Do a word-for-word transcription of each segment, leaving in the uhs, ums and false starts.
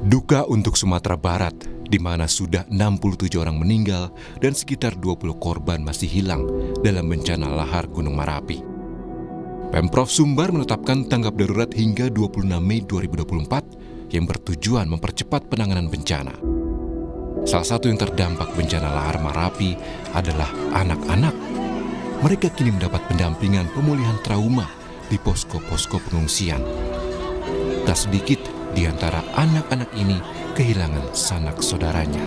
Duka untuk Sumatera Barat, di mana sudah enam puluh tujuh orang meninggal dan sekitar dua puluh korban masih hilang dalam bencana lahar Gunung Merapi. Pemprov Sumbar menetapkan tanggap darurat hingga dua puluh enam Mei dua ribu dua puluh empat yang bertujuan mempercepat penanganan bencana. Salah satu yang terdampak bencana lahar Merapi adalah anak-anak. Mereka kini mendapat pendampingan pemulihan trauma di posko-posko pengungsian. Tak sedikit di antara anak-anak ini kehilangan sanak saudaranya.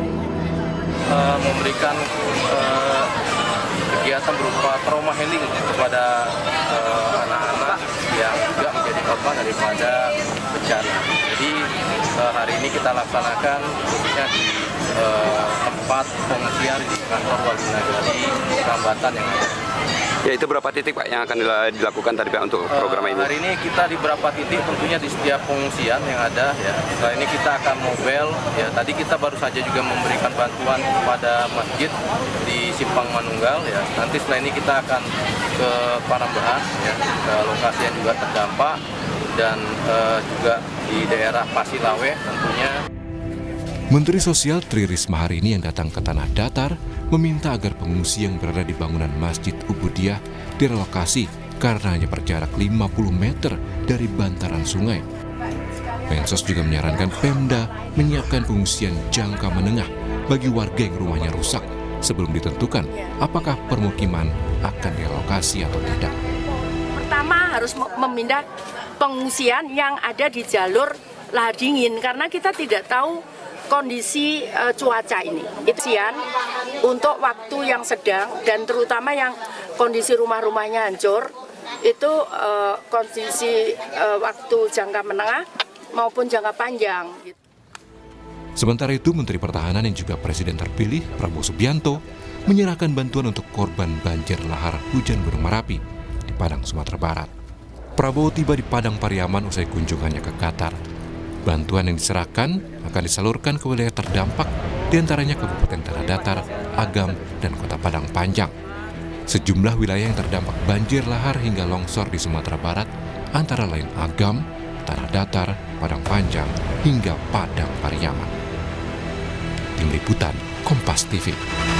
Uh, memberikan uh, kegiatan berupa trauma healing kepada anak-anak uh, yang juga menjadi korban daripada bencana. Jadi uh, hari ini kita laksanakan khususnya di uh, tempat pengungsian di kantor Wali Nagari Rambatan yang ada. Ya, itu berapa titik Pak yang akan dilakukan tadi Pak untuk program ini? Uh, hari ini kita di beberapa titik tentunya di setiap pengungsian yang ada ya. Setelah ini kita akan mobile ya. Tadi kita baru saja juga memberikan bantuan kepada masjid di Simpang Manunggal ya. Nanti setelah ini kita akan ke Parambahan ya, ke lokasi yang juga terdampak dan uh, juga di daerah Pasilawe tentunya. Menteri Sosial Tri Risma hari ini yang datang ke Tanah Datar meminta agar pengungsi yang berada di bangunan Masjid Ubudiyah direlokasi karena hanya berjarak lima puluh meter dari bantaran sungai. Mensos juga menyarankan Pemda menyiapkan pengungsian jangka menengah bagi warga yang rumahnya rusak sebelum ditentukan apakah permukiman akan direlokasi atau tidak. Pertama harus memindah pengungsian yang ada di jalur lahar dingin karena kita tidak tahu kondisi uh, cuaca ini. Isian untuk waktu yang sedang dan terutama yang kondisi rumah-rumahnya hancur itu uh, kondisi uh, waktu jangka menengah maupun jangka panjang. Sementara itu Menteri Pertahanan yang juga Presiden terpilih Prabowo Subianto menyerahkan bantuan untuk korban banjir lahar hujan Gunung Merapi di Padang, Sumatera Barat. Prabowo tiba di Padang Pariaman usai kunjungannya ke Qatar. Bantuan yang diserahkan akan disalurkan ke wilayah terdampak, diantaranya Kabupaten Tanah Datar, Agam, dan Kota Padang Panjang. Sejumlah wilayah yang terdampak banjir lahar hingga longsor di Sumatera Barat, antara lain Agam, Tanah Datar, Padang Panjang, hingga Padang Pariaman. Tim Liputan, Kompas T V.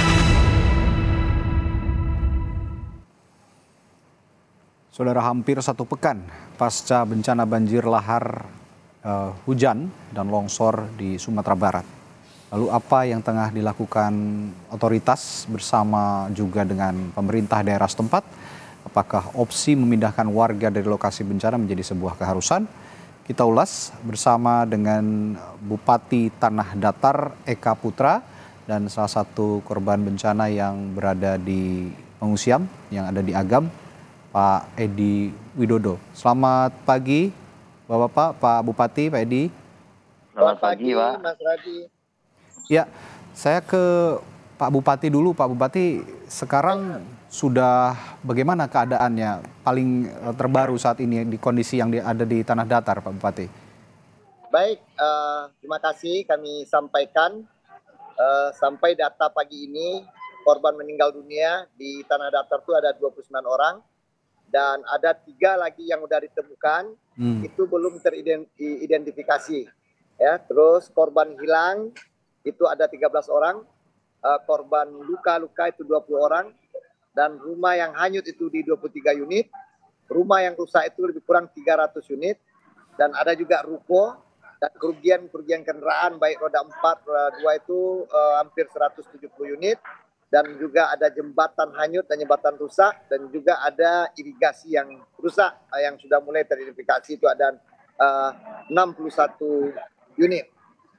Saudara, hampir satu pekan pasca bencana banjir lahar Uh, hujan dan longsor di Sumatera Barat. Lalu apa yang tengah dilakukan otoritas bersama juga dengan pemerintah daerah setempat? Apakah opsi memindahkan warga dari lokasi bencana menjadi sebuah keharusan? Kita ulas bersama dengan Bupati Tanah Datar Eka Putra dan salah satu korban bencana yang berada di pengungsian yang ada di Agam, Pak Edi Widodo. Selamat pagi Bapak-bapak, Pak Bupati, Pak Edi. Selamat pagi, Pak. Mas Radi. Ya, saya ke Pak Bupati dulu. Pak Bupati, sekarang sudah bagaimana keadaannya paling terbaru saat ini di kondisi yang ada di Tanah Datar, Pak Bupati? Baik, uh, terima kasih kami sampaikan. Uh, sampai data pagi ini, korban meninggal dunia di Tanah Datar itu ada dua puluh sembilan orang. Dan ada tiga lagi yang sudah ditemukan, hmm. itu belum teridentifikasi. Ya, terus korban hilang itu ada tiga belas orang, uh, korban luka-luka itu dua puluh orang, dan rumah yang hanyut itu di dua puluh tiga unit, rumah yang rusak itu lebih kurang tiga ratus unit, dan ada juga ruko, dan kerugian-kerugian kendaraan baik roda empat, roda dua itu uh, hampir seratus tujuh puluh unit, dan juga ada jembatan hanyut dan jembatan rusak, dan juga ada irigasi yang rusak yang sudah mulai teridentifikasi itu ada uh, enam puluh satu unit.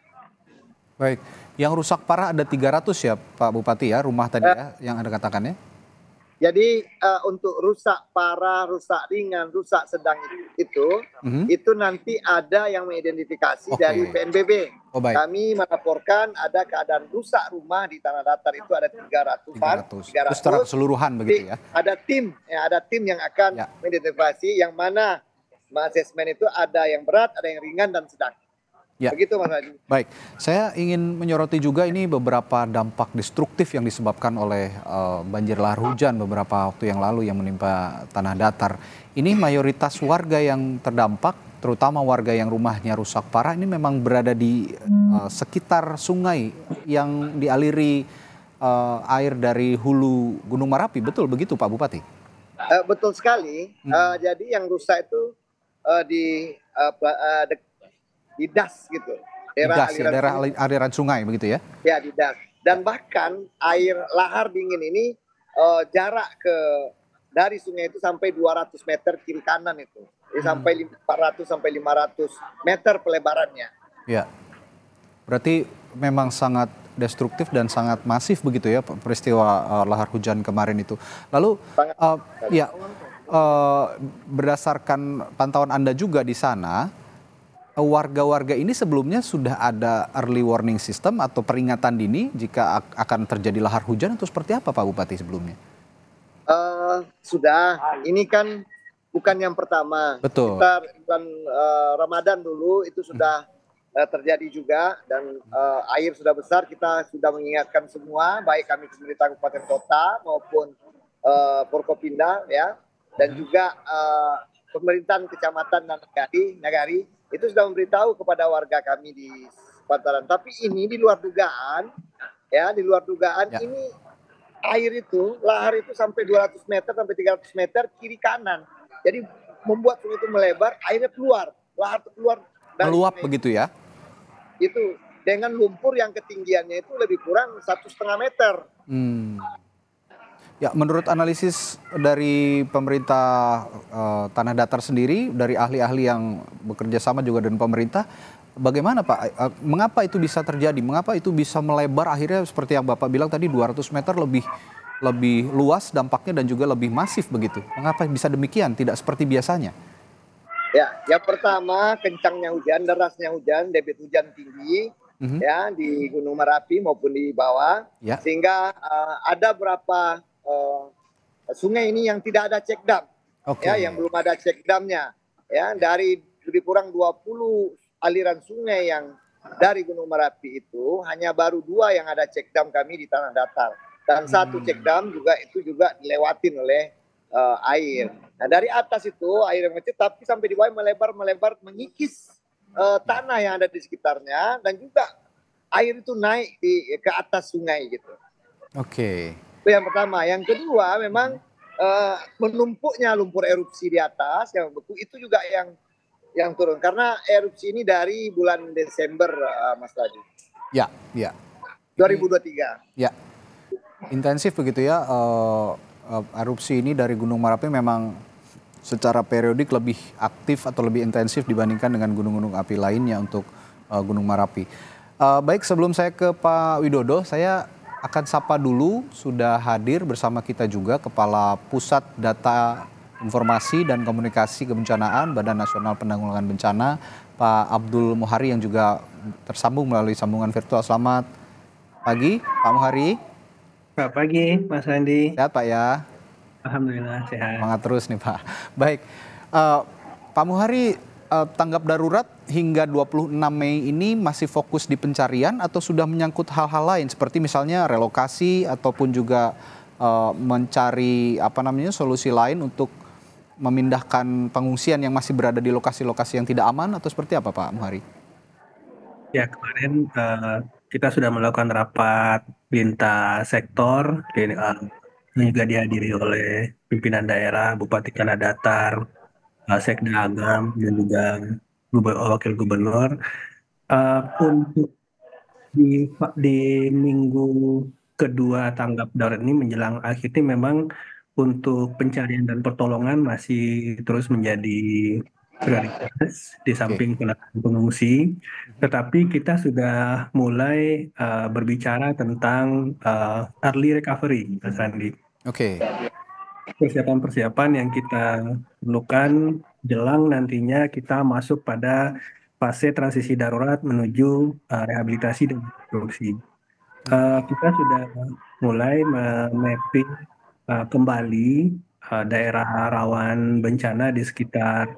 Baik, yang rusak parah ada tiga ratus ya Pak Bupati ya, rumah tadi ya, yang Anda katakan ya? Jadi uh, untuk rusak parah, rusak ringan, rusak sedang itu, mm-hmm. itu nanti ada yang mengidentifikasi okay. dari P N B B. Oh, Kami melaporkan ada keadaan rusak rumah di Tanah Datar itu ada tiga ratusan. tiga ratus. Secara keseluruhan begitu ya? Ada tim, ya, ada tim yang akan ya. mengidentifikasi yang mana asesmen itu ada yang berat, ada yang ringan dan sedang. Ya. Begitu Mas Adi. Baik, saya ingin menyoroti juga ini beberapa dampak destruktif yang disebabkan oleh uh, banjir lahar hujan beberapa waktu yang lalu yang menimpa Tanah Datar. Ini mayoritas warga yang terdampak terutama warga yang rumahnya rusak parah ini memang berada di uh, sekitar sungai yang dialiri uh, air dari hulu Gunung Merapi, betul begitu Pak Bupati? Uh, betul sekali. Hmm. Uh, jadi yang rusak itu uh, di uh, uh, de- di das gitu, Di daerah das, ya, aliran daerah sungai. ali- aliran sungai begitu ya? Ya, di das. Dan bahkan air lahar dingin ini uh, jarak ke dari sungai itu sampai dua ratus meter kiri kanan itu. Jadi Hmm. sampai empat ratus sampai lima ratus meter pelebarannya. Ya. Berarti memang sangat destruktif dan sangat masif begitu ya peristiwa uh, lahar hujan kemarin itu. Lalu Sangat. uh, ya uh, berdasarkan pantauan Anda juga di sana, uh, warga-warga ini sebelumnya sudah ada early warning system atau peringatan dini jika ak- akan terjadi lahar hujan atau seperti apa Pak Bupati sebelumnya? Uh, sudah, ini kan bukan yang pertama. Betul. Kita bulan uh, Ramadan dulu itu sudah uh, terjadi juga dan uh, air sudah besar. Kita sudah mengingatkan semua, baik kami pemerintah kabupaten kota maupun uh, Forkopimda ya, dan juga uh, pemerintahan kecamatan dan nagari, nagari itu sudah memberitahu kepada warga kami di Pantaran. Tapi ini di luar dugaan, ya di luar dugaan Ya. ini. Air itu, lahar itu sampai dua ratus meter sampai tiga ratus meter kiri kanan. Jadi membuat sungai itu melebar, airnya keluar, lahar itu keluar dari Meluap sungai. begitu ya? Itu dengan lumpur yang ketinggiannya itu lebih kurang satu setengah meter. Hmm. Ya, menurut analisis dari pemerintah eh, Tanah Datar sendiri, dari ahli-ahli yang bekerja sama juga dengan pemerintah, bagaimana Pak? Eh, mengapa itu bisa terjadi? Mengapa itu bisa melebar akhirnya seperti yang Bapak bilang tadi dua ratus meter lebih lebih luas dampaknya dan juga lebih masif begitu? Mengapa bisa demikian? Tidak seperti biasanya? Ya, yang pertama kencangnya hujan, derasnya hujan, debit hujan tinggi Mhm. ya di Gunung Merapi maupun di bawah, Ya. sehingga uh, ada beberapa uh, sungai ini yang tidak ada check dam. Oke. Ya, yang belum ada check damnya. Ya, dari lebih kurang dua puluh aliran sungai yang dari Gunung Merapi itu hanya baru dua yang ada check dam kami di Tanah Datar. Dan Hmm. satu check dam juga itu juga dilewatin oleh uh, air. Nah, dari atas itu air yang kecil tapi sampai di bawah melebar melebar mengikis uh, tanah yang ada di sekitarnya dan juga air itu naik di ke atas sungai gitu. Oke. Itu yang pertama. Yang kedua memang uh, menumpuknya lumpur erupsi di atas yang beku itu juga yang yang turun karena erupsi ini dari bulan Desember uh, Mas Ladi Ya, ya. dua ribu dua puluh tiga. Ya. Intensif begitu ya. eh, eh, erupsi ini dari Gunung Merapi memang secara periodik lebih aktif atau lebih intensif dibandingkan dengan gunung-gunung api lainnya untuk eh, Gunung Merapi. Eh, baik, sebelum saya ke Pak Widodo, saya akan sapa dulu sudah hadir bersama kita juga Kepala Pusat Data Informasi dan Komunikasi Kebencanaan Badan Nasional Penanggulangan Bencana, Pak Abdul Muhari yang juga tersambung melalui sambungan virtual. Selamat pagi, Pak Muhari. Selamat pagi, Mas Andi. Sehat Pak ya? Alhamdulillah sehat. Semangat terus nih Pak. Baik, uh, Pak Muhari, uh, tanggap darurat hingga dua puluh enam Mei ini masih fokus di pencarian atau sudah menyangkut hal-hal lain seperti misalnya relokasi ataupun juga uh, mencari apa namanya solusi lain untuk memindahkan pengungsian yang masih berada di lokasi-lokasi yang tidak aman atau seperti apa Pak Muhari? Ya, kemarin uh, kita sudah melakukan rapat lintas sektor di, uh, yang juga dihadiri oleh pimpinan daerah, Bupati Tanah Datar, uh, Sekda Agam, dan juga Guber- Wakil Gubernur. Uh, untuk di, di minggu kedua tanggap darurat ini menjelang akhir ini memang untuk pencarian dan pertolongan masih terus menjadi prioritas di samping penanganan pengungsi, tetapi kita sudah mulai uh, berbicara tentang uh, early recovery, Mas Randi. Oke. Persiapan-persiapan yang kita perlukan jelang nantinya kita masuk pada fase transisi darurat menuju uh, rehabilitasi dan rekonstruksi. Uh, kita sudah mulai mapping uh, kembali uh, daerah rawan bencana di sekitar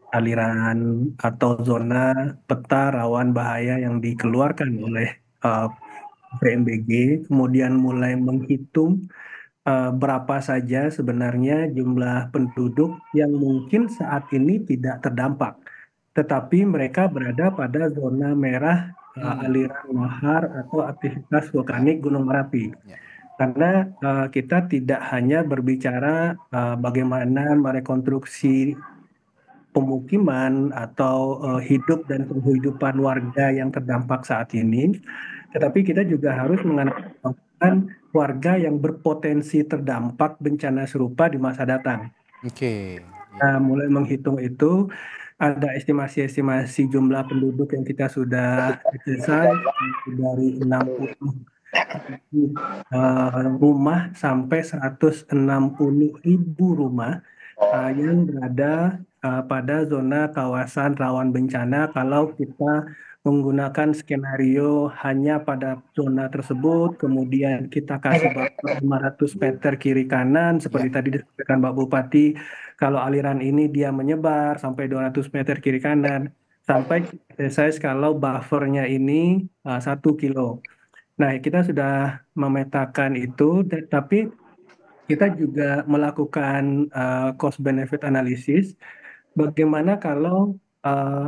aliran atau zona peta rawan bahaya yang dikeluarkan oleh uh, B M B G, kemudian mulai menghitung uh, berapa saja sebenarnya jumlah penduduk yang mungkin saat ini tidak terdampak tetapi mereka berada pada zona merah uh, aliran lahar atau aktivitas vulkanik Gunung Merapi. Ya. Karena uh, kita tidak hanya berbicara uh, bagaimana merekonstruksi pemukiman atau uh, hidup dan kehidupan warga yang terdampak saat ini, tetapi kita juga harus menganalisa warga yang berpotensi terdampak bencana serupa di masa datang. Oke. Nah, mulai menghitung itu, ada estimasi-estimasi jumlah penduduk yang kita sudah selesai dari enam puluh uh, rumah sampai seratus enam puluh ribu rumah uh, yang berada uh, pada zona kawasan rawan bencana kalau kita menggunakan skenario hanya pada zona tersebut, kemudian kita kasih buffer lima ratus meter kiri kanan, seperti tadi disampaikan Pak Bupati, kalau aliran ini dia menyebar sampai dua ratus meter kiri kanan, sampai selesai kalau buffernya ini uh, satu kilo. Nah, kita sudah memetakan itu, tapi kita juga melakukan uh, cost benefit analysis. Bagaimana kalau uh,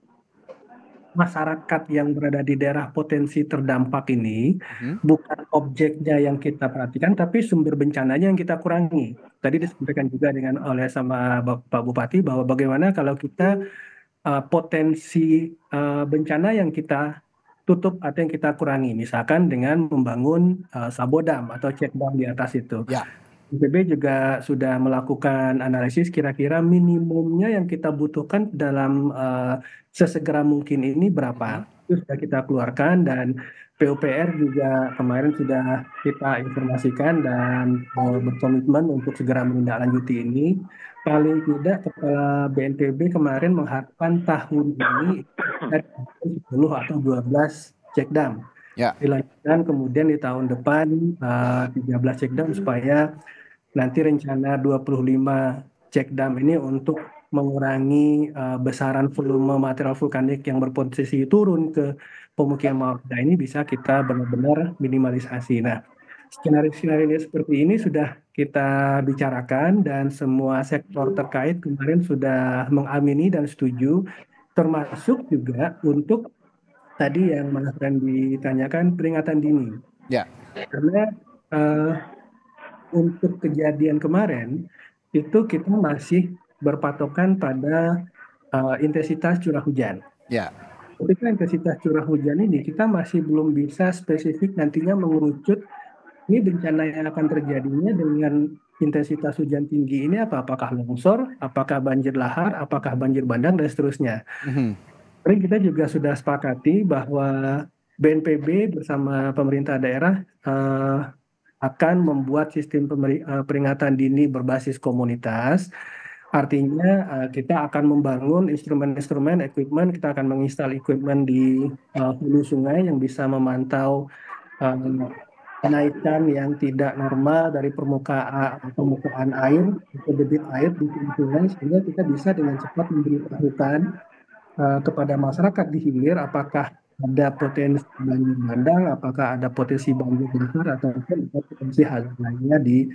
masyarakat yang berada di daerah potensi terdampak ini Mhm. bukan objeknya yang kita perhatikan, tapi sumber bencananya yang kita kurangi. Tadi disampaikan juga dengan oleh sama Pak Bupati bahwa bagaimana kalau kita uh, potensi uh, bencana yang kita tutup atau yang kita kurangi, misalkan dengan membangun uh, sabodam atau check dam di atas itu. Ya. B P B juga sudah melakukan analisis kira-kira minimumnya yang kita butuhkan dalam uh, sesegera mungkin ini berapa. Itu sudah kita keluarkan dan P U P R juga kemarin sudah kita informasikan dan uh, berkomitmen untuk segera menindaklanjuti ini. Paling tidak Kepala B N P B kemarin mengharapkan tahun ini ada sepuluh atau dua belas check dam. Ya. Dilanjutkan kemudian di tahun depan uh, tiga belas check dam supaya nanti rencana dua puluh lima check dam ini untuk mengurangi uh, besaran volume material vulkanik yang berpotensi turun ke pemukiman warga ini bisa kita benar-benar minimalisasi. Nah, skenario-skenario seperti ini sudah kita bicarakan dan semua sektor terkait kemarin sudah mengamini dan setuju, termasuk juga untuk tadi yang Mas Randy ditanyakan peringatan dini. Ya. Karena uh, untuk kejadian kemarin itu kita masih berpatokan pada uh, intensitas curah hujan. Ya. Ketika intensitas curah hujan ini kita masih belum bisa spesifik nantinya mengerucut ini bencana yang akan terjadinya dengan intensitas hujan tinggi ini apa? Apakah longsor, apakah banjir lahar, apakah banjir bandang dan seterusnya. Mhm. Kemarin kita juga sudah sepakati bahwa B N P B bersama pemerintah daerah uh, akan membuat sistem pemeri- uh, peringatan dini berbasis komunitas. Artinya uh, kita akan membangun instrumen-instrumen, equipment, kita akan menginstal equipment di uh, hulu sungai yang bisa memantau uh, kenaikan yang tidak normal dari permukaan permukaan air atau debit air di sungai sehingga kita bisa dengan cepat memberitahukan uh, kepada masyarakat di hilir apakah ada potensi banjir bandang, apakah ada potensi banjir lahar ataupun ada potensi hal lainnya di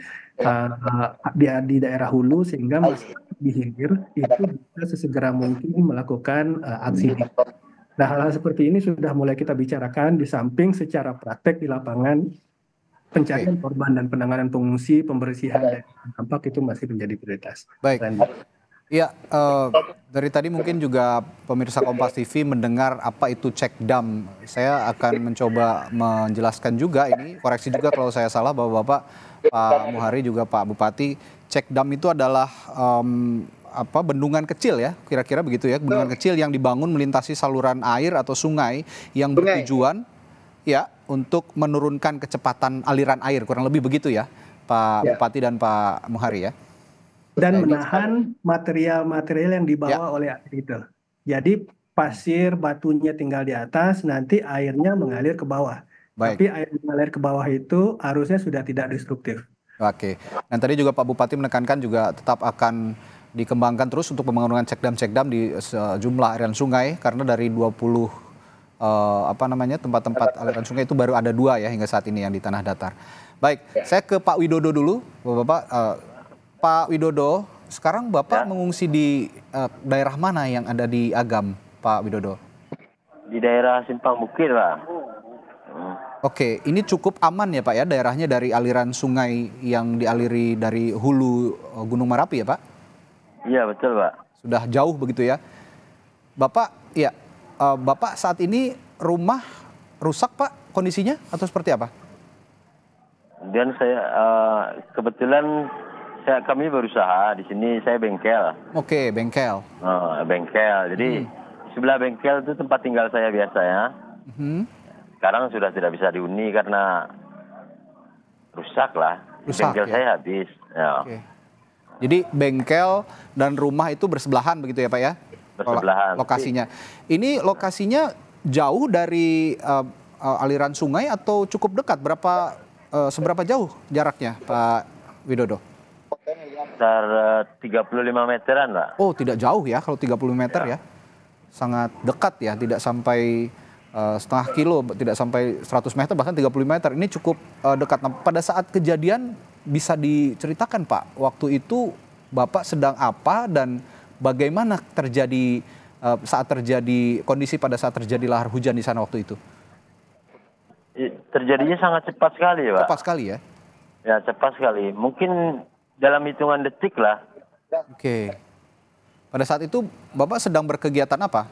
uh, di, di daerah hulu sehingga masyarakat di hilir itu bisa sesegera mungkin melakukan uh, aksi. Nah, hal-hal seperti ini sudah mulai kita bicarakan di samping secara praktek di lapangan pencarian korban dan penanganan pengungsi, pembersihan dan dampak itu masih menjadi prioritas. Baik. Iya, uh, dari tadi mungkin juga pemirsa Kompas T V mendengar apa itu check dam. Saya akan mencoba menjelaskan juga ini, koreksi juga kalau saya salah bahwa Bapak, Pak Muhari juga Pak Bupati, check dam itu adalah um, apa bendungan kecil ya, kira-kira begitu ya, bendungan kecil yang dibangun melintasi saluran air atau sungai yang bertujuan ya untuk menurunkan kecepatan aliran air, kurang lebih begitu ya, Pak ya. Bupati dan Pak Muhari ya. Dan menahan material-material yang dibawa ya. oleh air itu. Jadi pasir, batunya tinggal di atas, nanti airnya mengalir ke bawah. Baik. Tapi air mengalir ke bawah itu arusnya sudah tidak destruktif. Oke. Dan tadi juga Pak Bupati menekankan juga tetap akan dikembangkan terus untuk pembangunan check dam-check dam di sejumlah aliran sungai karena dari dua puluh uh, apa namanya tempat-tempat aliran sungai itu baru ada dua ya hingga saat ini yang di tanah datar. Baik, saya ke Pak Widodo dulu, Bapak. Uh, Pak Widodo, sekarang Bapak Ya. mengungsi di uh, daerah mana yang ada di Agam, Pak Widodo? Di daerah Simpang Bukit, Pak. Hmm. Oke, ini cukup aman ya Pak ya daerahnya dari aliran sungai yang dialiri dari hulu uh, Gunung Merapi ya Pak? Iya, betul, Pak. Sudah jauh begitu ya. Bapak, ya, uh, Bapak saat ini rumah rusak Pak kondisinya atau seperti apa? Dan saya uh, kebetulan saya kami berusaha di sini, saya bengkel. Oke, bengkel. Uh, bengkel. Jadi hmm. sebelah bengkel itu tempat tinggal saya biasanya. Hmm. Sekarang sudah tidak bisa dihuni karena rusak lah. Rusak, bengkel ya? saya habis. Ya. Oke. Jadi bengkel dan rumah itu bersebelahan begitu ya Pak ya? Bersebelahan. Lokasinya. Ini lokasinya jauh dari uh, uh, aliran sungai atau cukup dekat? Berapa uh, seberapa jauh jaraknya Pak Widodo? Sekitar uh, tiga puluh lima meteran, Pak. Oh, tidak jauh ya kalau tiga puluh meter Ya. ya. Sangat dekat ya, tidak sampai uh, setengah kilo, tidak sampai seratus meter, bahkan tiga puluh meter. Ini cukup uh, dekat. Nah, pada saat kejadian bisa diceritakan Pak, waktu itu Bapak sedang apa dan bagaimana terjadi uh, saat terjadi kondisi pada saat terjadi lahar hujan di sana waktu itu? Terjadinya sangat cepat sekali, Pak. Cepat sekali ya? Ya, cepat sekali. Mungkin dalam hitungan detik lah. Oke. Pada saat itu Bapak sedang berkegiatan apa?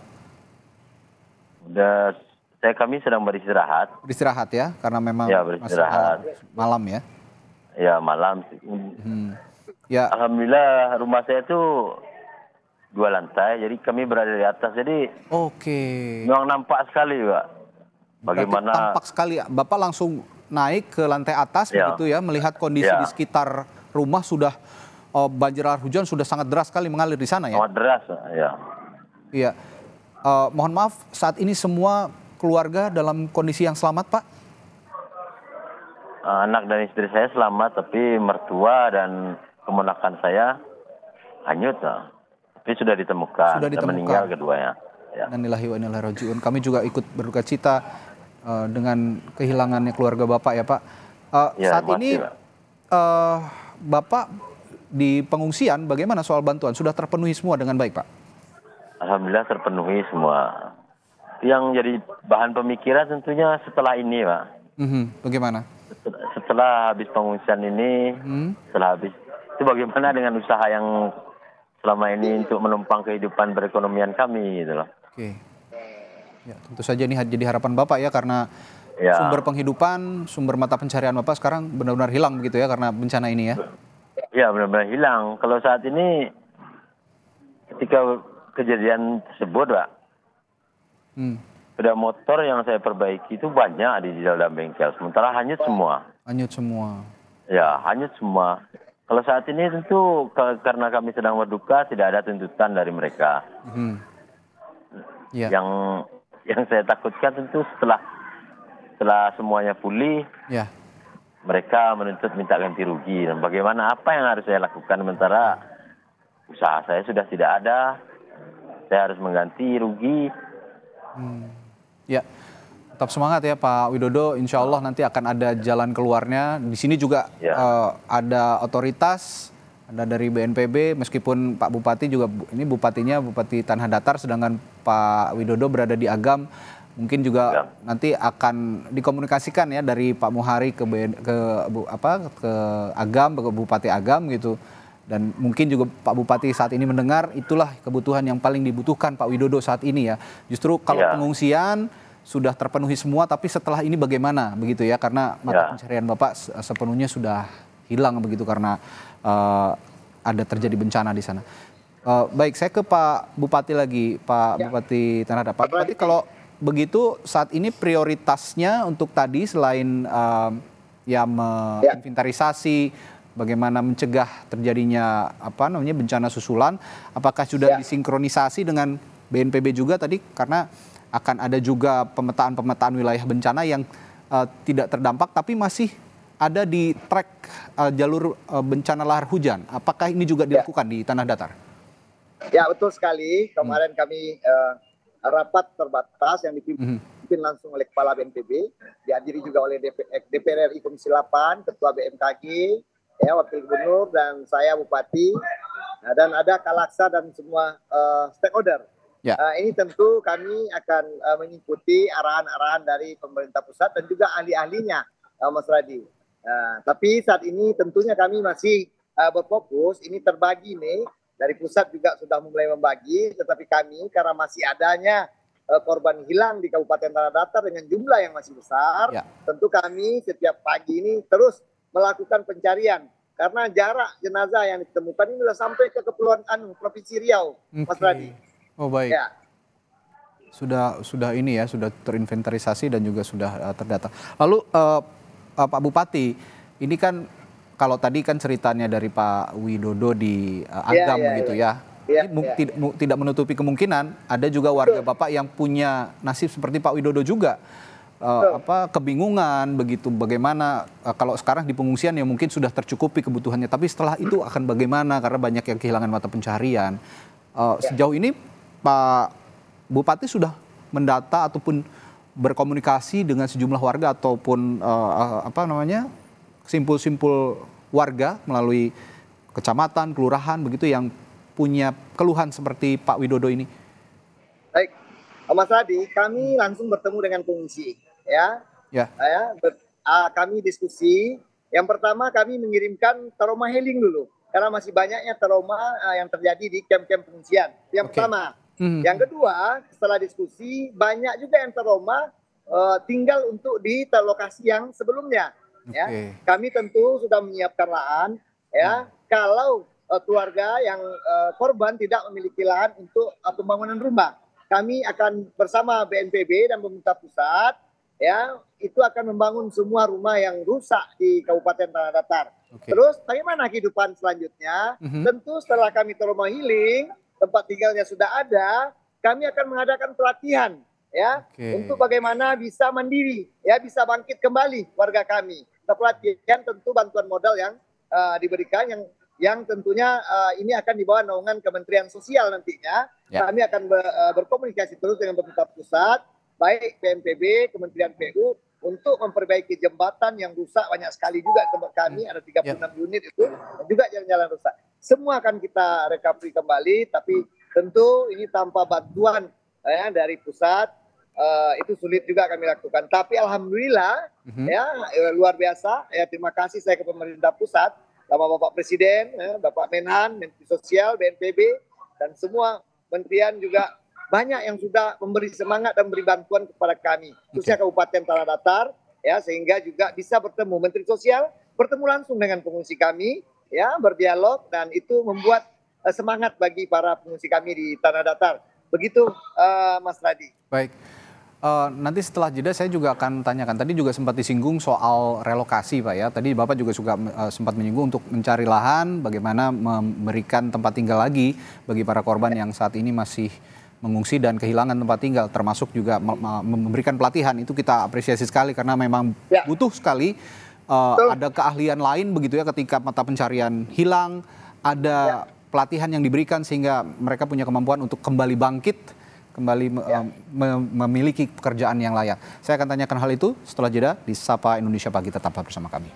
Udah, saya kami sedang beristirahat. Beristirahat ya, karena memang Ya, beristirahat. masih malam ya. Ya, malam. Hmm. Ya. Alhamdulillah rumah saya itu dua lantai, jadi kami berada di atas. Jadi Oke. memang nampak sekali, Pak. Bagaimana? Berarti tampak sekali. Bapak langsung naik ke lantai atas Ya. begitu ya, melihat kondisi Ya. di sekitar rumah sudah oh, banjir lahar hujan sudah sangat deras sekali mengalir di sana ya. Sangat deras, ya. Iya. Uh, mohon maaf, saat ini semua keluarga dalam kondisi yang selamat, Pak? Anak dan istri saya selamat, tapi mertua dan keponakan saya hanyut. Nah. Tapi sudah ditemukan, Sudah ditemukan. dan meninggal keduanya. Ya. Innalillahi wa inna ilaihi raji'un. Kami juga ikut berduka cita uh, dengan kehilangannya keluarga Bapak ya, Pak. Uh, Ya, saat makasih, ini Pak. uh, Bapak di pengungsian bagaimana soal bantuan? Sudah terpenuhi semua dengan baik, Pak? Alhamdulillah terpenuhi semua. Yang jadi bahan pemikiran tentunya setelah ini, Pak. Mm-hmm. Bagaimana? Setelah, setelah habis pengungsian ini, Hmm. setelah habis itu bagaimana dengan usaha yang selama ini untuk menumpang kehidupan perekonomian kami, gitu loh. Oke. Ya, tentu saja ini jadi harapan Bapak ya, karena Ya. sumber penghidupan, sumber mata pencarian Bapak sekarang benar-benar hilang begitu ya karena bencana ini ya. Ya, benar-benar hilang. Kalau saat ini ketika kejadian tersebut, Pak, Hmm. sepeda motor yang saya perbaiki itu banyak di dalam bengkel. Sementara hanyut semua. Hanyut semua. Ya, hanyut semua. Kalau saat ini tentu ke- karena kami sedang berduka, tidak ada tuntutan dari mereka. Hmm. Ya. Yang yang saya takutkan tentu setelah setelah semuanya pulih, Ya. mereka menuntut minta ganti rugi. Dan bagaimana, apa yang harus saya lakukan sementara usaha saya sudah tidak ada, saya harus mengganti rugi. Hmm. Ya. Tetap semangat ya Pak Widodo. Insya Allah nanti akan ada jalan keluarnya. Di sini juga Ya. eh, ada otoritas, ada dari B N P B. Meskipun Pak Bupati juga ini bupatinya Bupati Tanah Datar, sedangkan Pak Widodo berada di Agam. Mungkin juga Ya. nanti akan dikomunikasikan ya dari Pak Muhari ke B N, ke Bu- apa ke Agam, ke Bupati Agam gitu. Dan mungkin juga Pak Bupati saat ini mendengar itulah kebutuhan yang paling dibutuhkan Pak Widodo saat ini ya. Justru kalau Ya. pengungsian sudah terpenuhi semua, tapi setelah ini bagaimana begitu ya? Karena mata Ya. pencarian Bapak se- sepenuhnya sudah hilang begitu karena eh, ada terjadi bencana di sana. Eh, baik, saya ke Pak Bupati lagi, Pak Bupati Tanah Datar. Pak Bupati, kalau begitu saat ini prioritasnya untuk tadi selain eh, ya menginventarisasi, bagaimana mencegah terjadinya apa namanya bencana susulan, apakah sudah disinkronisasi dengan B N P B juga tadi karena akan ada juga pemetaan-pemetaan wilayah bencana yang uh, tidak terdampak tapi masih ada di track uh, jalur uh, bencana lahar hujan. Apakah ini juga dilakukan ya. di Tanah Datar? Ya, betul sekali. Kemarin hmm. kami uh, rapat terbatas yang dipimpin hmm. langsung oleh Kepala B N P B, dihadiri juga oleh D P R R I Komisi delapan, Ketua B M K G, ya, Wakil Gubernur, dan saya Bupati. Nah, dan ada Kalaksa dan semua uh, stakeholder. Ya. Uh, ini tentu kami akan uh, mengikuti arahan-arahan dari pemerintah pusat dan juga ahli-ahlinya, uh, Mas Radi. Uh, tapi saat ini tentunya kami masih uh, berfokus, ini terbagi nih, dari pusat juga sudah mulai membagi, tetapi kami karena masih adanya uh, korban hilang di Kabupaten Tanah Datar dengan jumlah yang masih besar, Ya. tentu kami setiap pagi ini terus melakukan pencarian. Karena jarak jenazah yang ditemukan ini sudah sampai ke Kepulauan Anu, Provinsi Riau, Mas Oke. Radi. Oh baik. Ya. Sudah sudah ini ya, sudah terinventarisasi dan juga sudah uh, terdata. Lalu uh, uh, Pak Bupati, ini kan kalau tadi kan ceritanya dari Pak Widodo di uh, Iya, Agam iya, begitu iya. ya. Iya, Ini mu- iya. tid- mu- tidak menutupi kemungkinan ada juga warga Bapak yang punya nasib seperti Pak Widodo juga. Uh, apa kebingungan begitu bagaimana uh, kalau sekarang di pengungsian ya mungkin sudah tercukupi kebutuhannya, tapi setelah itu akan bagaimana karena banyak yang kehilangan mata pencaharian. Uh, sejauh ini Pak Bupati sudah mendata ataupun berkomunikasi dengan sejumlah warga ataupun uh, uh, apa namanya simpul-simpul warga melalui kecamatan, kelurahan begitu yang punya keluhan seperti Pak Widodo ini. Baik, Mas Radi, kami langsung bertemu dengan pengungsi, ya. Ya. Ya, ber- ah, kami diskusi. Yang pertama kami mengirimkan trauma healing dulu, karena masih banyaknya trauma ah, yang terjadi di kamp-kamp pengungsian. Yang Oke. pertama. Hmm. Yang kedua, setelah diskusi banyak juga yang trauma uh, tinggal untuk di lokasi yang sebelumnya. Ya, Oke. kami tentu sudah menyiapkan lahan. Ya, kalau uh, keluarga yang uh, korban tidak memiliki lahan untuk uh, pembangunan rumah, kami akan bersama B N P B dan pemerintah pusat, ya, itu akan membangun semua rumah yang rusak di Kabupaten Tanah Datar. Oke. Terus bagaimana kehidupan selanjutnya? Mhm. Tentu setelah kami trauma healing, tempat tinggalnya sudah ada, kami akan mengadakan pelatihan, ya, Oke. untuk bagaimana bisa mandiri, ya, bisa bangkit kembali warga kami. Kita pelatihan tentu bantuan modal yang uh, diberikan, yang yang tentunya uh, ini akan di bawah naungan Kementerian Sosial nantinya. Ya. Kami akan ber, uh, berkomunikasi terus dengan pemerintah pusat, baik B N P B, Kementerian P U, untuk memperbaiki jembatan yang rusak banyak sekali juga tempat kami, ada tiga puluh enam unit itu, dan juga jalan-jalan rusak. Semua akan kita recovery kembali, tapi tentu ini tanpa bantuan ya, dari pusat, uh, itu sulit juga kami lakukan. Tapi alhamdulillah, Mhm. ya, luar biasa. Ya, terima kasih saya ke pemerintah pusat, sama Bapak Presiden, ya, Bapak Menhan, Menteri Sosial, B N P B, dan semua kementerian juga banyak yang sudah memberi semangat dan memberi bantuan kepada kami, khususnya Kabupaten Tanah Datar, ya, sehingga juga bisa bertemu Menteri Sosial, bertemu langsung dengan pengungsi kami, ya, berdialog, dan itu membuat uh, semangat bagi para pengungsi kami di Tanah Datar. Begitu, uh, Mas Radi. Baik. Uh, nanti setelah jeda saya juga akan tanyakan. Tadi juga sempat disinggung soal relokasi, Pak ya. Tadi Bapak juga suka uh, sempat menyinggung untuk mencari lahan, bagaimana memberikan tempat tinggal lagi bagi para korban yang saat ini masih mengungsi dan kehilangan tempat tinggal, termasuk juga me- me- memberikan pelatihan. Itu kita apresiasi sekali karena memang Ya. butuh sekali uh, Betul. ada keahlian lain begitu ya ketika mata pencarian hilang, ada pelatihan yang diberikan sehingga mereka punya kemampuan untuk kembali bangkit, kembali me- Ya. me- memiliki pekerjaan yang layak. Saya akan tanyakan hal itu setelah jeda di Sapa Indonesia Pagi, tetaplah bersama kami.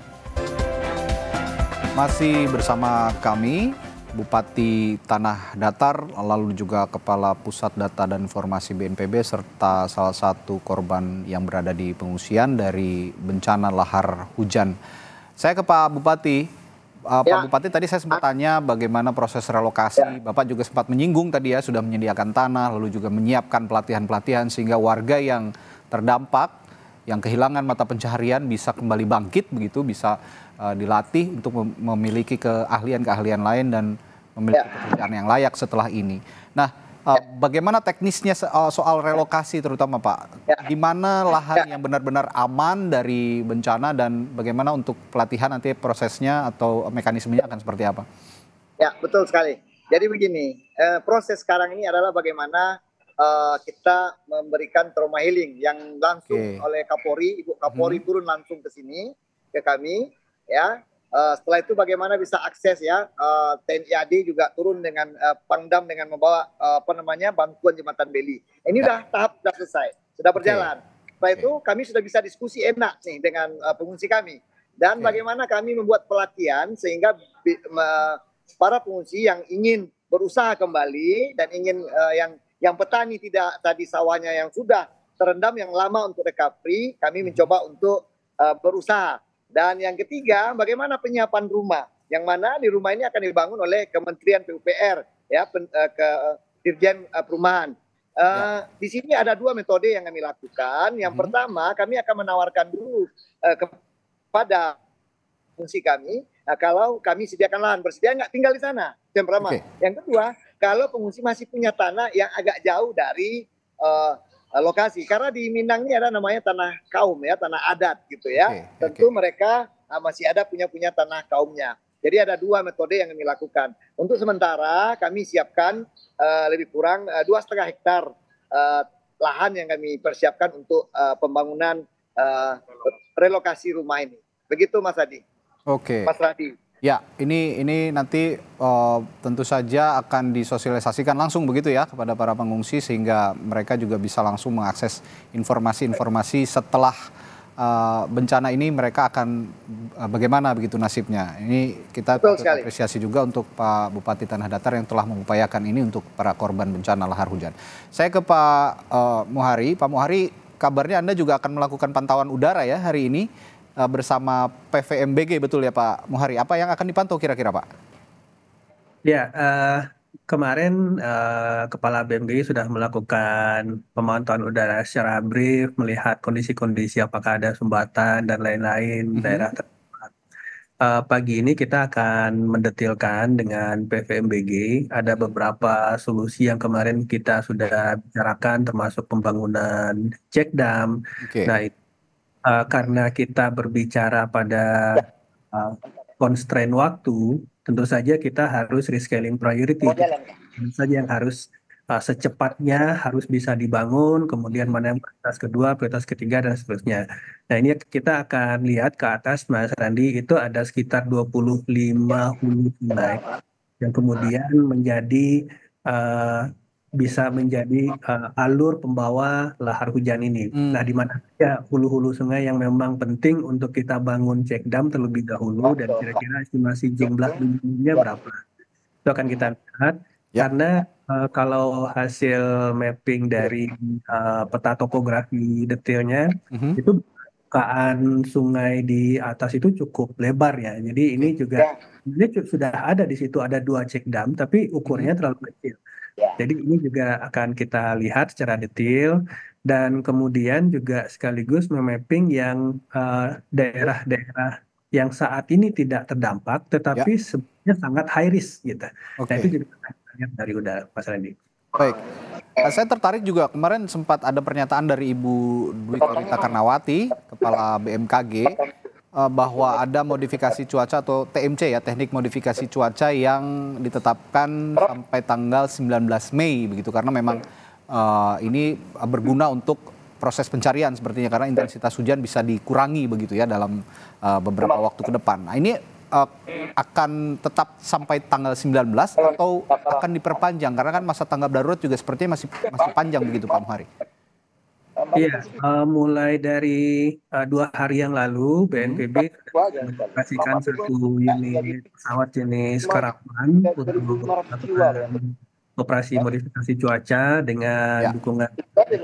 Masih bersama kami Bupati Tanah Datar, lalu juga Kepala Pusat Data dan Informasi B N P B serta salah satu korban yang berada di pengungsian dari bencana lahar hujan. Saya ke Pak Bupati. Uh, Ya. Pak Bupati, tadi saya sempat tanya bagaimana proses relokasi. Bapak juga sempat menyinggung tadi ya, sudah menyediakan tanah, lalu juga menyiapkan pelatihan-pelatihan sehingga warga yang terdampak, yang kehilangan mata pencaharian bisa kembali bangkit begitu, bisa uh, dilatih untuk mem- memiliki keahlian-keahlian lain dan memiliki pekerjaan yang layak setelah ini. Nah, uh, bagaimana teknisnya se- uh, soal relokasi terutama Pak? Ya. Di mana lahan yang benar-benar aman dari bencana dan bagaimana untuk pelatihan nanti prosesnya atau mekanismenya akan seperti apa? Ya, betul sekali. Jadi begini, eh, proses sekarang ini adalah bagaimana eh, kita memberikan trauma healing yang langsung Oke. oleh Kapolri, Ibu Kapolri Mhm. turun langsung ke sini, ke kami, ya. Eh, setelah itu bagaimana bisa akses ya, eh, T N I A D juga turun dengan eh, Pangdam dengan membawa eh, apa namanya bantuan jembatan Beli. Ini udah tahap sudah selesai, sudah berjalan. Setelah itu kami sudah bisa diskusi enak nih dengan eh, pengungsi kami. Dan Oke. bagaimana kami membuat pelatihan sehingga bi- me- para pengungsi yang ingin berusaha kembali dan ingin uh, yang yang petani tidak tadi sawahnya yang sudah terendam yang lama untuk recovery, kami mencoba untuk uh, berusaha. Dan yang ketiga, bagaimana penyiapan rumah, yang mana di rumah ini akan dibangun oleh Kementerian P U P R, ya, pen, uh, ke uh, Dirjen uh, Perumahan. Uh, ya. Di sini ada dua metode yang kami lakukan. Yang hmm. pertama, kami akan menawarkan dulu uh, kepada fungsi kami, nah, kalau kami sediakan lahan, bersedia nggak tinggal di sana. Yang pertama. Okay. Yang kedua, kalau pengungsi masih punya tanah yang agak jauh dari uh, lokasi, karena di Minang ini ada namanya tanah kaum, ya, tanah adat gitu ya. Okay. Tentu okay. mereka uh, masih ada punya punya tanah kaumnya. Jadi ada dua metode yang kami lakukan. Untuk sementara kami siapkan uh, lebih kurang uh, dua setengah hektar uh, lahan yang kami persiapkan untuk uh, pembangunan uh, relokasi rumah ini. Begitu Mas Adi. Oke. Mas Radi. Ya, ini ini nanti uh, tentu saja akan disosialisasikan langsung begitu ya kepada para pengungsi sehingga mereka juga bisa langsung mengakses informasi-informasi setelah uh, bencana ini mereka akan uh, bagaimana begitu nasibnya. Ini kita apresiasi juga untuk Pak Bupati Tanah Datar yang telah mengupayakan ini untuk para korban bencana lahar hujan. Saya ke Pak uh, Muhari. Pak Muhari, kabarnya Anda juga akan melakukan pantauan udara ya hari ini bersama P V M B G, betul ya Pak Muhari? Apa yang akan dipantau kira-kira Pak? Ya, uh, kemarin uh, Kepala B M G I sudah melakukan pemantauan udara secara brief, melihat kondisi-kondisi apakah ada sumbatan dan lain-lain mm-hmm. daerah terdekat. Uh, pagi ini kita akan mendetilkan dengan P V M B G I, ada beberapa solusi yang kemarin kita sudah bicarakan termasuk pembangunan check dam. Okay. Nah, itu Uh, karena kita berbicara pada uh, constraint waktu, tentu saja kita harus rescaling priority. Tentu saja yang harus uh, secepatnya harus bisa dibangun, kemudian mana yang prioritas kedua, prioritas ketiga, dan seterusnya. Nah, ini kita akan lihat ke atas, Mas Randi, itu ada sekitar dua puluh lima hulu sungai yang kemudian menjadi uh, bisa menjadi uh, alur pembawa lahar hujan ini. Hmm. Nah, di mana saja hulu-hulu sungai yang memang penting untuk kita bangun check dam terlebih dahulu dan kira-kira estimasi jumlah bibitnya berapa. Itu akan kita lihat ya. Karena uh, kalau hasil mapping dari uh, peta topografi detailnya mm-hmm. itu bukaan sungai di atas itu cukup lebar ya. Jadi ini juga ini sudah ada di situ ada dua check dam tapi ukurnya mm-hmm. terlalu kecil. Jadi ini juga akan kita lihat secara detail dan kemudian juga sekaligus memapping yang uh, daerah-daerah yang saat ini tidak terdampak tetapi ya. Sebenarnya sangat high risk gitu. Okay. Nah itu juga kita lihat dari udara Mas Randy. Baik, nah, saya tertarik juga kemarin sempat ada pernyataan dari Ibu Dwi Korita Karnawati, Kepala B M K G, bahwa ada modifikasi cuaca atau T M C ya, teknik modifikasi cuaca yang ditetapkan sampai tanggal sembilan belas Mei begitu karena memang uh, ini berguna untuk proses pencarian sepertinya karena intensitas hujan bisa dikurangi begitu ya dalam uh, beberapa waktu ke depan. Nah, ini uh, akan tetap sampai tanggal sembilan belas atau akan diperpanjang karena kan masa tanggap darurat juga sepertinya masih masih panjang begitu Pak Muhari. Iya, uh, mulai dari uh, dua hari yang lalu B N P B mengoperasikan satu unit pesawat jenis Caravan untuk melakukan operasi modifikasi cuaca dengan ya. dukungan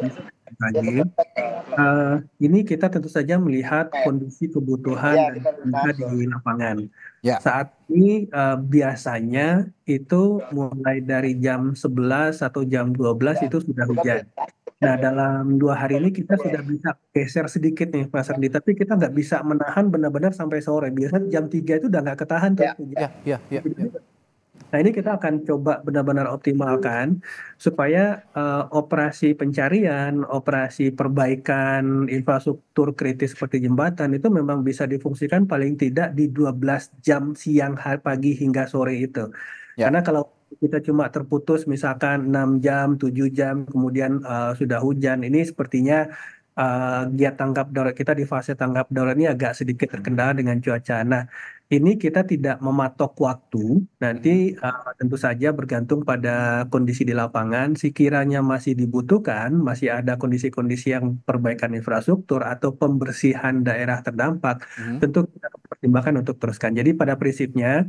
pagi. Uh, ini kita tentu saja melihat kondisi kebutuhan dan juga di lapangan. Ya. Saat ini uh, biasanya itu mulai dari jam sebelas atau jam dua belas itu sudah hujan. Nah, dalam dua hari ini kita sudah bisa geser sedikit nih, Mas Andi. Tapi kita nggak bisa menahan benar-benar sampai sore. Biasanya jam tiga itu udah nggak ketahan. Ya, ya, ya, ya, ya. Nah, ini kita akan coba benar-benar optimalkan supaya uh, operasi pencarian, operasi perbaikan infrastruktur kritis seperti jembatan itu memang bisa difungsikan paling tidak di dua belas jam siang, hari, pagi hingga sore itu. Ya. Karena kalau kita cuma terputus misalkan enam jam, tujuh jam, kemudian uh, sudah hujan. Ini sepertinya uh, giat tanggap darurat kita di fase tanggap darurat ini agak sedikit terkendala dengan cuaca. Nah, ini kita tidak mematok waktu. Nanti uh, tentu saja bergantung pada kondisi di lapangan. Sekiranya masih dibutuhkan, masih ada kondisi-kondisi yang perbaikan infrastruktur atau pembersihan daerah terdampak, hmm. tentu kita pertimbangkan untuk teruskan. Jadi pada prinsipnya,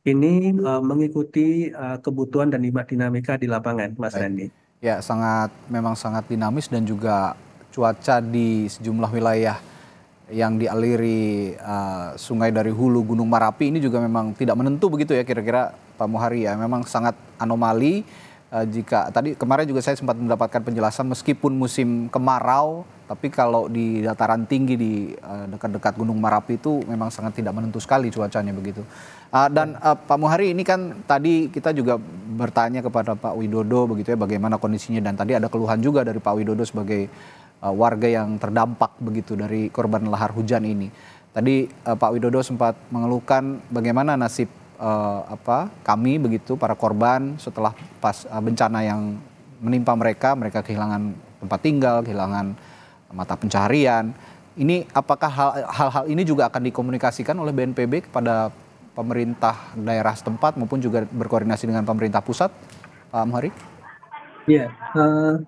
ini uh, mengikuti uh, kebutuhan dan dinamika di lapangan, Mas Randy. Ya, sangat memang sangat dinamis dan juga cuaca di sejumlah wilayah yang dialiri uh, sungai dari hulu Gunung Merapi ini juga memang tidak menentu begitu ya kira-kira Pak Muhari ya. Memang sangat anomali uh, jika tadi kemarin juga saya sempat mendapatkan penjelasan meskipun musim kemarau tapi kalau di dataran tinggi di uh, dekat-dekat Gunung Merapi itu memang sangat tidak menentu sekali cuacanya begitu. Uh, dan uh, Pak Muhari ini kan tadi kita juga bertanya kepada Pak Widodo begitu ya bagaimana kondisinya dan tadi ada keluhan juga dari Pak Widodo sebagai uh, warga yang terdampak begitu dari korban lahar hujan ini. Tadi uh, Pak Widodo sempat mengeluhkan bagaimana nasib uh, apa kami begitu para korban setelah pas uh, bencana yang menimpa mereka, mereka kehilangan tempat tinggal, kehilangan mata pencaharian. Ini apakah hal-hal ini juga akan dikomunikasikan oleh B N P B kepada pemerintah daerah setempat maupun juga berkoordinasi dengan pemerintah pusat, Pak Muhari? Ya, uh,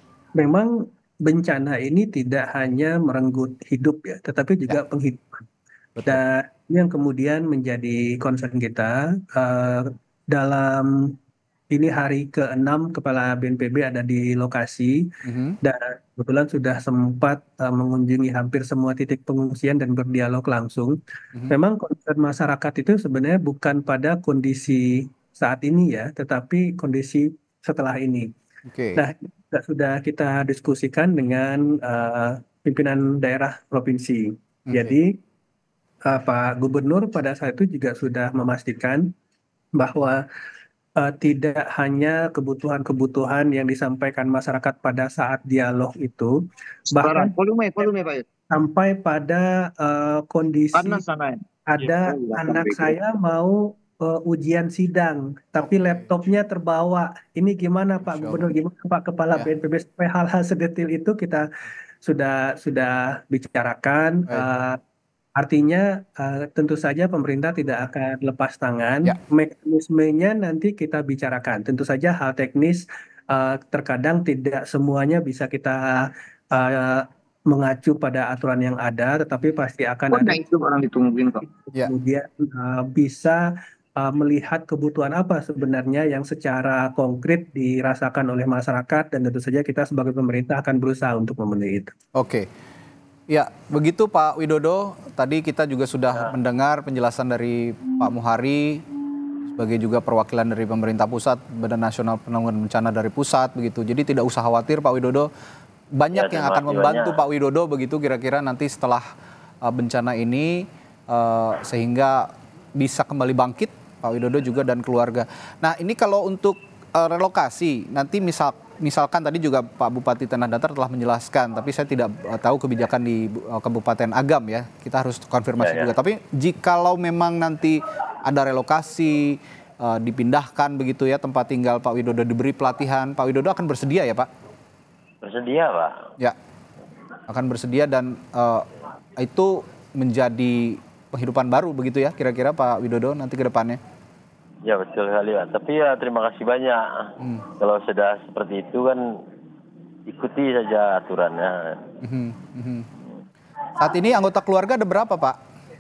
memang bencana ini tidak hanya merenggut hidup ya, tetapi juga ya. Penghidupan. Betul. Dan ini yang kemudian menjadi concern kita uh, dalam ini hari keenam Kepala B N P B ada di lokasi mm-hmm. dan kebetulan sudah sempat uh, mengunjungi hampir semua titik pengungsian dan berdialog langsung. Mm-hmm. Memang concern masyarakat itu sebenarnya bukan pada kondisi saat ini ya, tetapi kondisi setelah ini. Okay. Nah, sudah kita diskusikan dengan uh, pimpinan daerah provinsi. Okay. Jadi uh, Pak Gubernur pada saat itu juga sudah memastikan bahwa Uh, tidak hanya kebutuhan-kebutuhan yang disampaikan masyarakat pada saat dialog itu, bahkan volume, volume, Pak. Sampai pada uh, kondisi sana. Ada ya, anak ya. Saya mau uh, ujian sidang, tapi laptopnya terbawa. Ini gimana Pak Gubernur, gimana Pak Kepala ya. B N P B sampai hal-hal sedetil itu kita sudah sudah bicarakan. Uh, Artinya uh, tentu saja pemerintah tidak akan lepas tangan. Ya. Mekanismenya nanti kita bicarakan. Tentu saja hal teknis uh, terkadang tidak semuanya bisa kita uh, mengacu pada aturan yang ada, tetapi pasti akan oh, ada itu orang ditungguin kok. Ya. Kemudian uh, bisa uh, melihat kebutuhan apa sebenarnya yang secara konkret dirasakan oleh masyarakat dan tentu saja kita sebagai pemerintah akan berusaha untuk memenuhi itu. Oke. Ya, begitu Pak Widodo. Tadi kita juga sudah ya. mendengar penjelasan dari Pak Muhari sebagai juga perwakilan dari pemerintah pusat, Badan Nasional Penanggulangan Bencana dari pusat begitu. Jadi tidak usah khawatir Pak Widodo. Banyak ya, yang akan membantu banyak. Pak Widodo begitu kira-kira nanti setelah uh, bencana ini uh, sehingga bisa kembali bangkit Pak Widodo juga dan keluarga. Nah, ini kalau untuk uh, relokasi nanti misal Misalkan tadi juga Pak Bupati Tanah Datar telah menjelaskan, tapi saya tidak tahu kebijakan di Kabupaten Agam ya. Kita harus konfirmasi ya, ya. juga. Tapi jikalau memang nanti ada relokasi, uh, dipindahkan begitu ya tempat tinggal Pak Widodo diberi pelatihan, Pak Widodo akan bersedia ya Pak? Bersedia Pak. Ya, akan bersedia dan uh, itu menjadi penghidupan baru begitu ya kira-kira Pak Widodo nanti ke depannya? Ya betul sekali Pak, tapi ya terima kasih banyak. Hmm. Kalau sudah seperti itu kan ikuti saja aturannya. Hmm. Hmm. Saat ini anggota keluarga ada berapa Pak?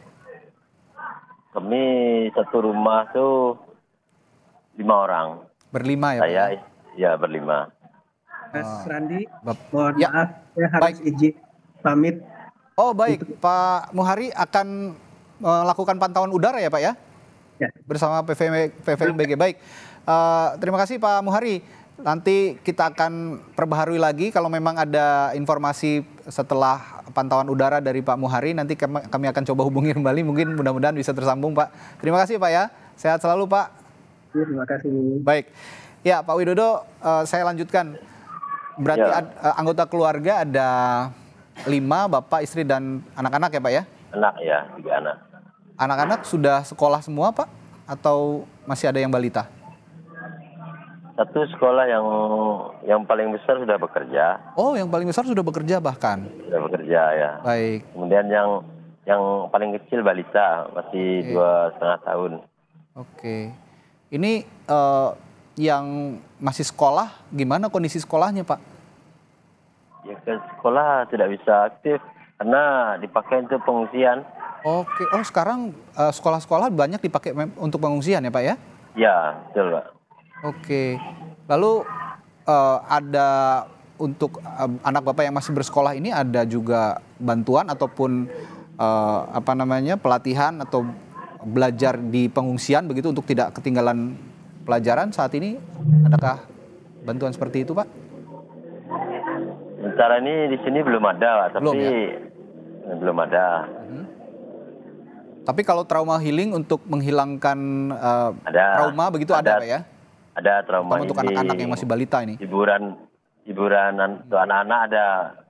Kami satu rumah tuh lima orang. Berlima ya Pak? Saya ya berlima. Mas Randi, mohon ya. maaf saya harus baik. izin pamit. Oh baik, itu. Pak Muhari akan melakukan pantauan udara ya Pak ya? Ya. Bersama P V M B G. Baik, uh, terima kasih Pak Muhari. Nanti kita akan perbaharui lagi kalau memang ada informasi setelah pantauan udara dari Pak Muhari. Nanti kami akan coba hubungi kembali, mungkin mudah-mudahan bisa tersambung Pak. Terima kasih Pak ya, sehat selalu Pak. Terima kasih. Baik, ya Pak Widodo, uh, saya lanjutkan. Berarti ya. ad, uh, anggota keluarga ada lima, Bapak, istri, dan anak-anak ya Pak ya? Anak ya, tiga anak. Anak-anak sudah sekolah semua Pak? Atau masih ada yang balita? Satu sekolah yang yang paling besar sudah bekerja. Oh, yang paling besar sudah bekerja bahkan? Sudah bekerja ya. Baik. Kemudian yang yang paling kecil balita, masih okay. dua setengah tahun. Oke. Ini uh, yang masih sekolah, gimana kondisi sekolahnya Pak? Ya ke sekolah tidak bisa aktif karena dipakai untuk pengungsian. Oke, oh sekarang uh, sekolah-sekolah banyak dipakai untuk pengungsian ya Pak ya? Ya, betul Pak. Oke, lalu uh, ada untuk uh, anak Bapak yang masih bersekolah ini ada juga bantuan ataupun uh, apa namanya pelatihan atau belajar di pengungsian begitu untuk tidak ketinggalan pelajaran saat ini? Adakah bantuan seperti itu Pak? Sementara ini di sini belum ada Pak, tapi belum, ya? belum ada. Hmm. Tapi kalau trauma healing untuk menghilangkan uh, ada, trauma begitu ada, ada Pak ya? Ada trauma untuk anak-anak yang masih balita ini. Hiburan hiburan untuk anak-anak ada.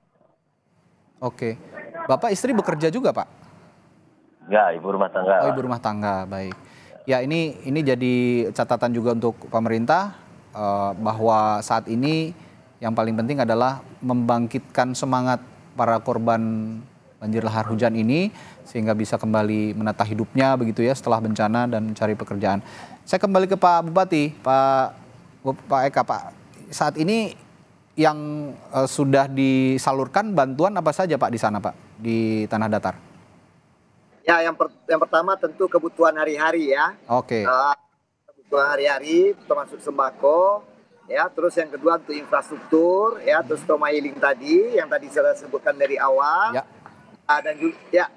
Oke. Bapak istri bekerja juga, Pak? Enggak, ibu rumah tangga. Oh, ibu rumah tangga, baik. Ya, ini ini jadi catatan juga untuk pemerintah uh, bahwa saat ini yang paling penting adalah membangkitkan semangat para korban banjir lahar hujan ini sehingga bisa kembali menata hidupnya begitu ya setelah bencana dan mencari pekerjaan. Saya kembali ke Pak Bupati, Pak Pak Eka, Pak. Saat ini yang uh, sudah disalurkan bantuan apa saja Pak di sana Pak di Tanah Datar? Ya, yang, per, yang pertama tentu kebutuhan hari-hari ya. Oke. Okay. Uh, kebutuhan hari-hari termasuk sembako. Ya, terus yang kedua untuk infrastruktur, ya, terus trauma healing tadi yang tadi saya sebutkan dari awal. Ya. Uh, dan juga ya.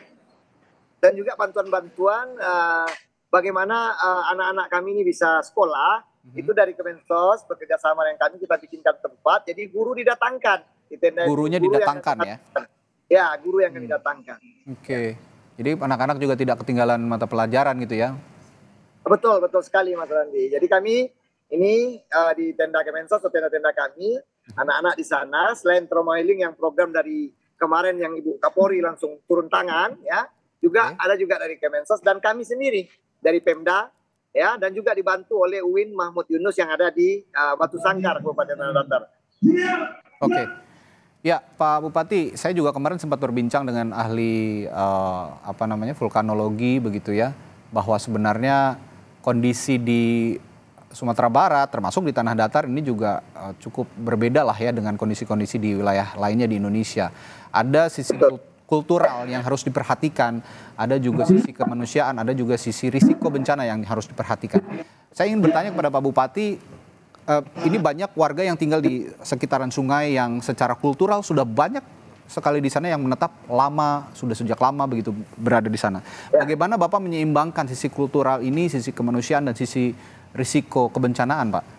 Dan juga bantuan-bantuan uh, bagaimana uh, anak-anak kami ini bisa sekolah. Mm-hmm. Itu dari Kemensos bekerja sama dengan kami kita bikinkan tempat. Jadi guru didatangkan. Gurunya guru didatangkan ya. Ya, guru yang akan hmm. didatangkan. Oke. Okay. Jadi anak-anak juga tidak ketinggalan mata pelajaran gitu ya. Betul, betul sekali Mas Randi. Jadi kami ini uh, di tenda Kemensos atau tenda-tenda kami, anak-anak di sana selain trauma healing yang program dari kemarin yang Ibu Kapolri langsung turun tangan ya, juga okay. ada juga dari Kemensos dan kami sendiri dari Pemda ya, dan juga dibantu oleh U I N Mahmud Yunus yang ada di uh, Batu Sangkar Kabupaten Tanah Datar. Oke. Okay. Ya, Pak Bupati, saya juga kemarin sempat berbincang dengan ahli uh, apa namanya vulkanologi begitu ya, bahwa sebenarnya kondisi di Sumatera Barat termasuk di Tanah Datar ini juga uh, cukup berbeda lah ya dengan kondisi-kondisi di wilayah lainnya di Indonesia. Ada sisi kultural yang harus diperhatikan, ada juga sisi kemanusiaan, ada juga sisi risiko bencana yang harus diperhatikan. Saya ingin bertanya kepada Pak Bupati, uh, ini banyak warga yang tinggal di sekitaran sungai yang secara kultural sudah banyak sekali di sana yang menetap lama, sudah sejak lama begitu berada di sana. Bagaimana Bapak menyeimbangkan sisi kultural ini, sisi kemanusiaan dan sisi risiko kebencanaan, Pak?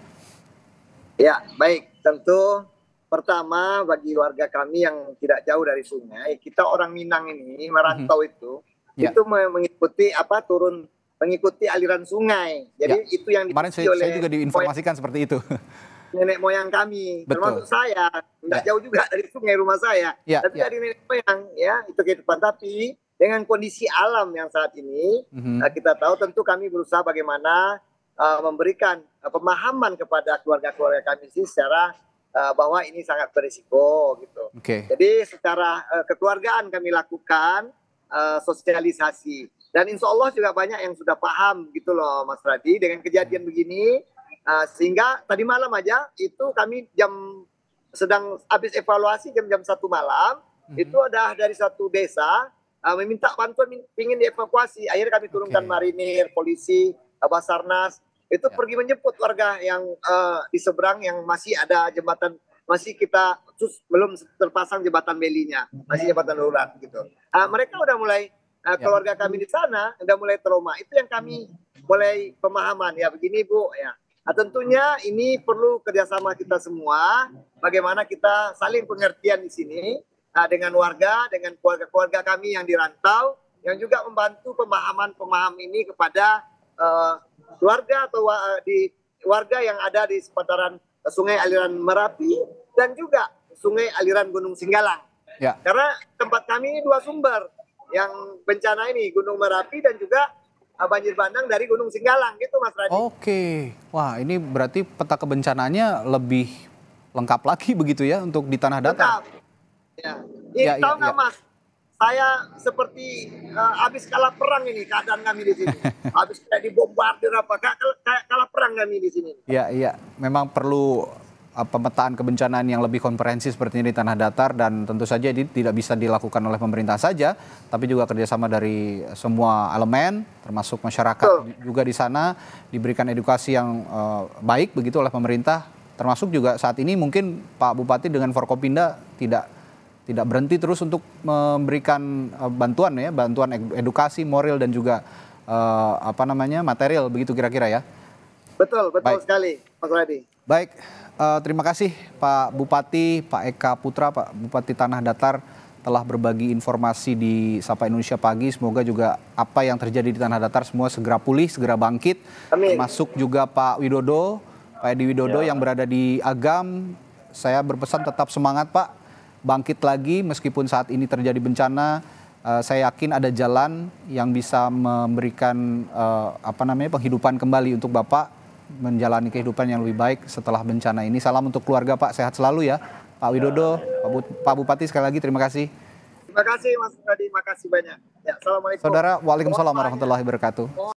Ya, baik. Tentu pertama bagi warga kami yang tidak jauh dari sungai, kita orang Minang ini merantau mm-hmm. itu, ya. itu mengikuti apa turun mengikuti aliran sungai. Jadi ya. itu yang kemarin saya, oleh saya juga diinformasikan seperti itu. Nenek moyang kami, Betul. termasuk saya, tidak ya. jauh juga dari sungai rumah saya, ya, tapi ya. dari nenek moyang, ya itu kehidupan. Tapi dengan kondisi alam yang saat ini, mm-hmm. uh, kita tahu tentu kami berusaha bagaimana uh, memberikan uh, pemahaman kepada keluarga-keluarga kami sih secara uh, bahwa ini sangat berisiko gitu. Okay. Jadi secara uh, kekeluargaan kami lakukan uh, sosialisasi dan insya Allah juga banyak yang sudah paham gitu loh Mas Radi dengan kejadian begini. Uh, sehingga tadi malam aja itu kami jam sedang habis evaluasi jam-jam satu malam mm-hmm. itu ada dari satu desa uh, meminta bantuan ingin dievakuasi. Akhirnya kami turunkan okay. marinir, polisi, uh, Basarnas itu ya. pergi menjemput warga yang uh, di seberang yang masih ada jembatan, masih kita terus belum terpasang jembatan belinya, masih jembatan darurat gitu. Uh, mereka udah mulai uh, keluarga ya. kami di sana udah mulai trauma. Itu yang kami mulai pemahaman ya begini Bu ya. Nah, tentunya ini perlu kerjasama kita semua, bagaimana kita saling pengertian di sini nah, dengan warga, dengan keluarga-keluarga kami yang dirantau, yang juga membantu pemahaman-pemahaman ini kepada uh, keluarga atau uh, di warga yang ada di seputaran uh, sungai aliran Merapi dan juga sungai aliran Gunung Singgalang. Ya. Karena tempat kami ini dua sumber yang bencana ini, Gunung Merapi dan juga banjir bandang dari Gunung Singgalang gitu Mas Radi. Oke, wah ini berarti peta kebencananya lebih lengkap lagi begitu ya untuk di Tanah Datar. Ya, ya, ya tahu nggak ya, ya. Mas, saya seperti uh, habis kalah perang ini keadaan kami di sini. Habis kayak dibombardir apa, kayak kalah perang kami di sini. Iya, iya, memang perlu uh, pemetaan kebencanaan yang lebih komprehensif seperti ini di tanah datar, dan tentu saja ini tidak bisa dilakukan oleh pemerintah saja, tapi juga kerjasama dari semua elemen, termasuk masyarakat Betul. juga di sana diberikan edukasi yang uh, baik begitu oleh pemerintah, termasuk juga saat ini mungkin Pak Bupati dengan Forkopimda tidak tidak berhenti terus untuk memberikan uh, bantuan ya, bantuan edukasi, moral dan juga uh, apa namanya material begitu kira-kira ya. Betul, betul Baik. sekali, Mas Radi. Baik, uh, terima kasih Pak Bupati, Pak Eka Putra, Pak Bupati Tanah Datar telah berbagi informasi di Sapa Indonesia Pagi. Semoga juga apa yang terjadi di Tanah Datar semua segera pulih, segera bangkit. Amin. Termasuk juga Pak Widodo, Pak Edi Widodo ya. yang berada di Agam. Saya berpesan tetap semangat Pak, bangkit lagi meskipun saat ini terjadi bencana. Uh, saya yakin ada jalan yang bisa memberikan uh, apa namanya penghidupan kembali untuk Bapak menjalani kehidupan yang lebih baik setelah bencana ini. Salam untuk keluarga Pak, sehat selalu ya Pak Widodo, Pak, Bu, Pak Bupati sekali lagi terima kasih. Terima kasih Mas Radi, terima kasih banyak. Ya, assalamualaikum. Saudara, waalaikumsalam warahmatullahi wabarakatuh.